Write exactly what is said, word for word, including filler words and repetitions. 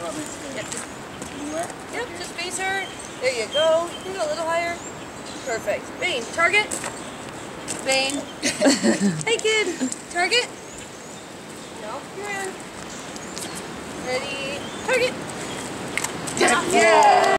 want me to? Yep, just, What? yep, just face her. There you go. You go a little higher. Perfect. Bane, target. Bane. Hey kid, target. No, you're in. Ready, target. Yeah.